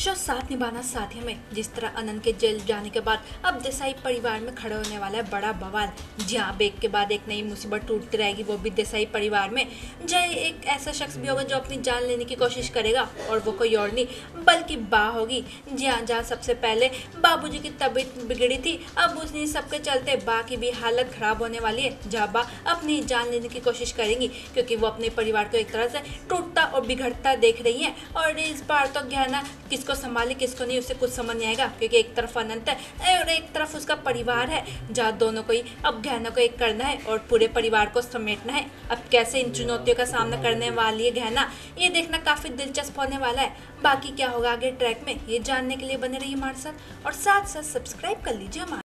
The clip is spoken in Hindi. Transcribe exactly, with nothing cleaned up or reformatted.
शो साथ निभाना साथियों में जिस तरह अनंत के जेल जाने के बाद अब देसाई परिवार में खड़ा होने वाला है बड़ा बवाल। जहाँ बेग के बाद एक नई मुसीबत टूटती रहेगी, वो भी देसाई परिवार में। जय एक ऐसा शख्स भी होगा जो अपनी जान लेने की कोशिश करेगा, और वो कोई और नहीं बल्कि बा होगी। जहाँ जहाँ सबसे पहले बाबूजी की तबीयत बिगड़ी थी, अब उसने सबके चलते बा की भी हालत खराब होने वाली है। जहाँ बा अपनी जान लेने की कोशिश करेंगी, क्योंकि वो अपने परिवार को एक तरह से टूटता और बिगड़ता देख रही है। और इस बार तो गहना किसको संभाले किसको नहीं, उसे कुछ समझ नहीं आएगा, क्योंकि एक तरफ अनंत है और एक तरफ उसका परिवार है। जहाँ दोनों को ही अब गहना को एक करना है और पूरे परिवार को समेटना है। अब कैसे इन चुनौतियों का सामना करने वाली है गहना, ये देखना काफी दिलचस्प होने वाला है। बाकी क्या होगा आगे ट्रैक में, ये जानने के लिए बने रहिए हमारे साथ और साथ साथ सब्सक्राइब कर लीजिए हमारे